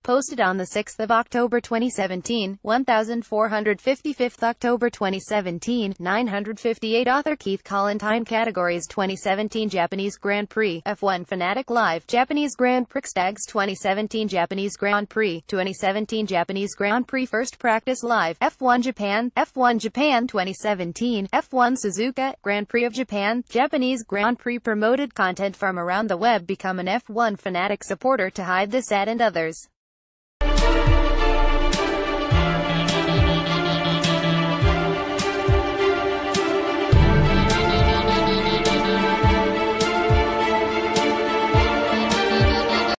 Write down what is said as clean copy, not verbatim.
Posted on the 6th of October 2017, 1455th October 2017, 958. Author Keith CollantineCategories 2017 Japanese Grand Prix, F1 Fanatic Live, Japanese Grand Prix Stags 2017 Japanese Grand Prix, 2017 Japanese Grand Prix First Practice Live, F1 Japan 2017, F1 Suzuka, Grand Prix of Japan, Japanese Grand Prix promoted content from around the web. Become an F1 Fanatic supporter to hide this ad and others.